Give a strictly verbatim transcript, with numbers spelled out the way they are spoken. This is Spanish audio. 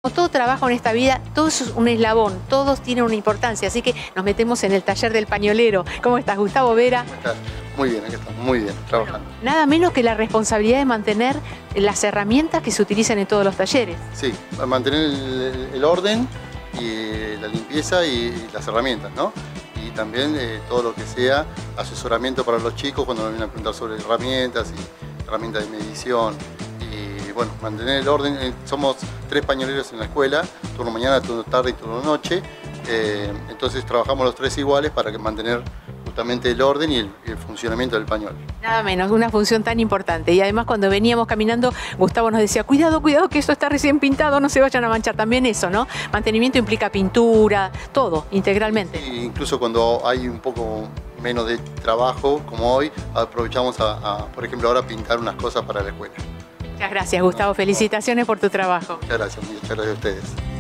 Como todo trabajo en esta vida, todo es un eslabón, todos tienen una importancia, así que nos metemos en el taller del pañolero. ¿Cómo estás, Gustavo Vera? ¿Cómo estás? Muy bien, aquí estamos, muy bien, trabajando. Bueno, nada menos que la responsabilidad de mantener las herramientas que se utilizan en todos los talleres. Sí, mantener el, el orden y la limpieza y las herramientas, ¿no? Y también eh, todo lo que sea asesoramiento para los chicos cuando nos vienen a preguntar sobre herramientas y herramientas de medición. Y bueno, mantener el orden. Somos tres pañoleros en la escuela, turno mañana, turno tarde y turno noche. Eh, entonces trabajamos los tres iguales para que mantener justamente el orden y el, el funcionamiento del pañuelo. Nada menos, una función tan importante. Y además cuando veníamos caminando, Gustavo nos decía, cuidado, cuidado, que esto está recién pintado, no se vayan a manchar. También eso, ¿no? Mantenimiento implica pintura, todo, integralmente. Sí, incluso cuando hay un poco menos de trabajo, como hoy, aprovechamos a, a, por ejemplo, ahora pintar unas cosas para la escuela. Muchas gracias, Gustavo. Felicitaciones por tu trabajo. Muchas gracias, muchas gracias a ustedes.